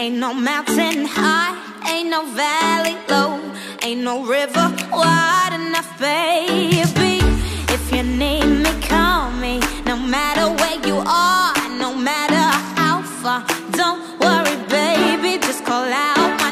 Ain't no mountain high, ain't no valley low, ain't no river wide enough, baby. If you need me, call me. No matter where you are, no matter how far. Don't worry, baby, just call out.